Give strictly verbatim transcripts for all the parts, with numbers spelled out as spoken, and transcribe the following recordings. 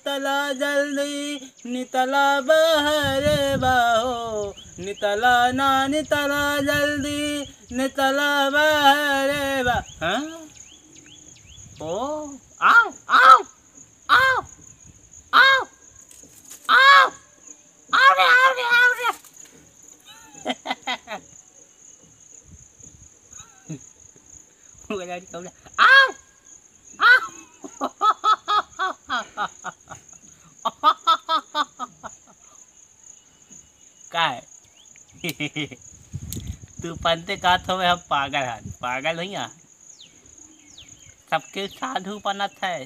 नितला जल्दी नितला बाहर बाहो, नितला ना नितला जल्दी नितला बाहर बा। हाँ ओ आओ आओ आओ आओ आओ आओ रे आओ रे आओ रे आओ काय तू पंते का थो हम पागल है पागल नहीं है सबके साधु बनत है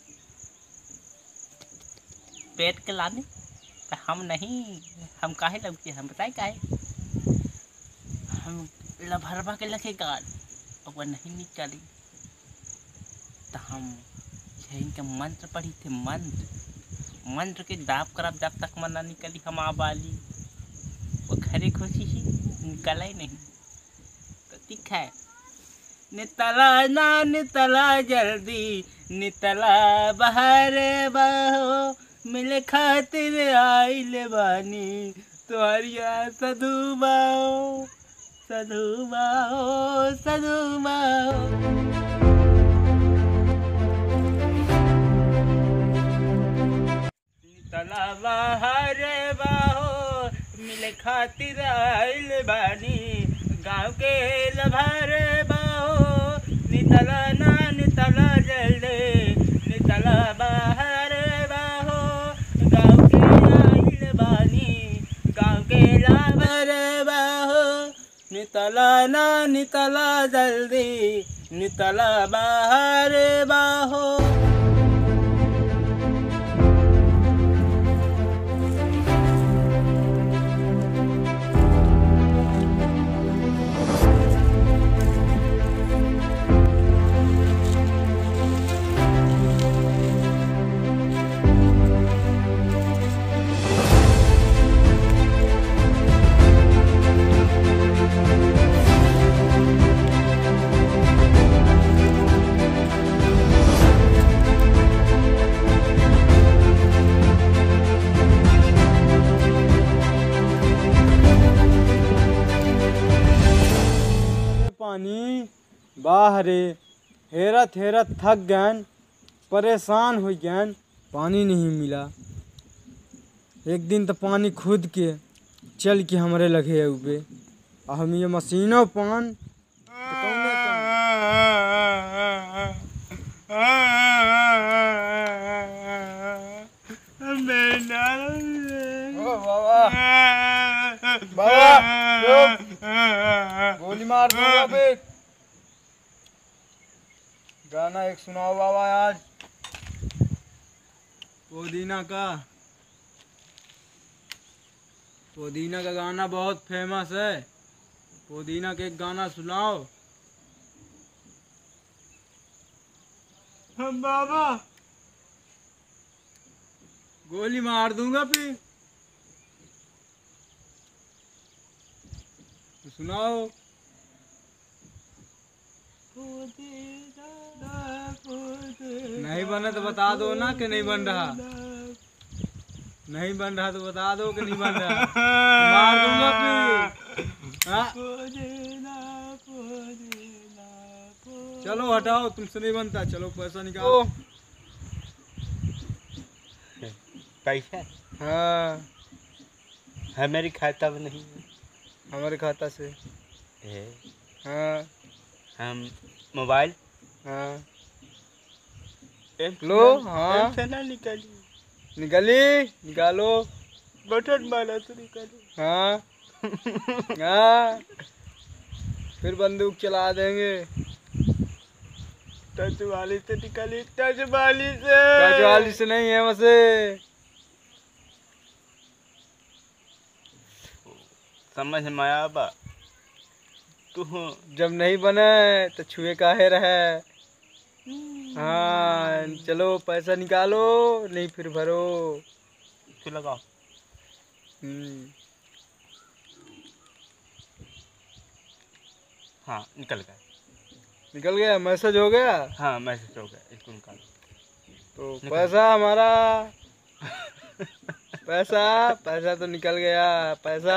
पेट के लाने हम नहीं हम काहे लगे हम बताए काहे हम लभरवा के लखे गाल अब नहीं निकली तो हम यही के मंत्र पढ़ी थे मंत्र मंत्र के दाप करब जब तक मन ना निकली हम आबाली वो घरे खुशी ही निकला ही नहीं तो ठीक है नितला ना नितला जल्दी नितला बाहर बाहो मिले खातिर आइल बानी तुम्हारिया सधु बाओ सधु बाओ सधु बाओ। नितला बाहर बाहो मिले खातिर आइल बानी गाँव के लभार बाहो नितला ना नितला जल्दी नितला बाहर बाहो गाँव के आइल बानी गाँव के लभार बाहो नितला ना नितला जल्दी नितला बाहर बाहो। पानी बाहरे हेरत हेरत थक गए परेशान हो गए पानी नहीं मिला। एक दिन तो पानी खुद के चल के हमारे लगे उबे हम ये मशीनों पान गोली मार दूंगा बे। गाना एक सुनाओ बाबा आज पुदीना का पुदीना का गाना बहुत फेमस है पुदीना के एक गाना सुनाओ। हम बाबा गोली मार दूंगा फिर सुनाओ। नहीं बना तो बता दो ना कि नहीं बन रहा नहीं बन रहा तो बता दो कि नहीं बन रहा मार दूंगा फिर। हाँ? चलो हटाओ तुमसे नहीं बनता चलो पैसा निकालो। पैसा हाँ है मेरी खाता में नहीं हमारे खाता से है। हाँ हम मोबाइल हाँ लो हाँ से ना निकाली निकाली निकालो बटन मारा तो निकाली। हाँ हाँ फिर बंदूक चला देंगे। टच वाली से निकाली टच वाली से टच वाली से नहीं है वैसे समझ में आया बा तू जब नहीं बने तो छुए काहे रहे। हाँ चलो पैसा निकालो नहीं फिर भरो फिर लगाओ। हाँ निकल गया निकल गया मैसेज हो गया। हाँ मैसेज हो गया इसको निकालो। तो पैसा हमारा पैसा पैसा तो निकल गया पैसा।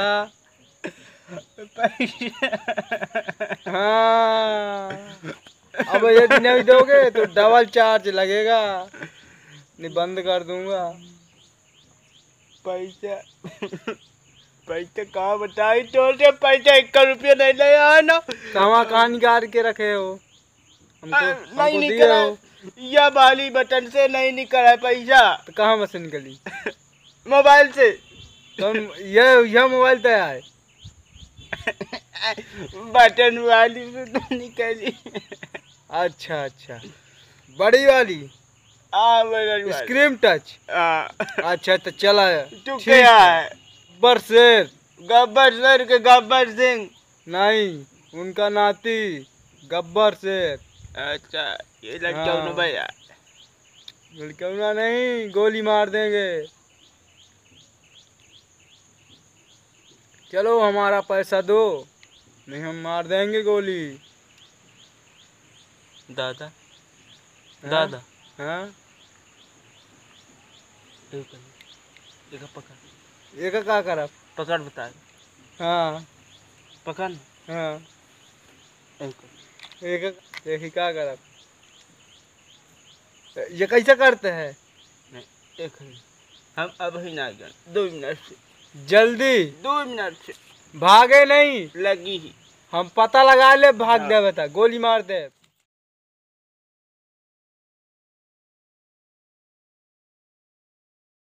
हाँ अब यदि नहीं दोगे तो डबल चार्ज लगेगा, नहीं बंद कर दूंगा। पैसा पैसा कहाँ बताई तो से पैसा एक रुपया नहीं ले आया ना। कहाँ कहाँ निकाल के रखे हो? हमको नहीं हमको दिए निकला हो यह वाली बटन से नहीं निकला पैसा। तो कहाँ में से निकली? मोबाइल से। तो यह यह मोबाइल तो है बटन वाली से तो निकली। अच्छा अच्छा बड़ी वाली हाँ बटन वाली। Screen touch. हाँ अच्छा तो चला तू ठीक क्या है। है? गब्बर शेर। गब्बर सर के गब्बर सिंह। नहीं उनका नाती गब्बर शेर। अच्छा ये लड़का हाँ। ना भैया। लड़का नहीं गोली मार देंगे। चलो हमारा पैसा दो नहीं हम मार देंगे गोली। दादा हाँ? दादा हाँ एक एक पकड़ एक का करब पकड़ बता। हाँ पकड़ हाँ एक एक एक ही का करब। ये कैसे करते हैं? नहीं एक ही हम अब ही ना जान दो मिनट से जल्दी दो मिनट से भागे नहीं। लगी ही। हम पता लगा ले भाग हाँ। दे बता गोली मार दे।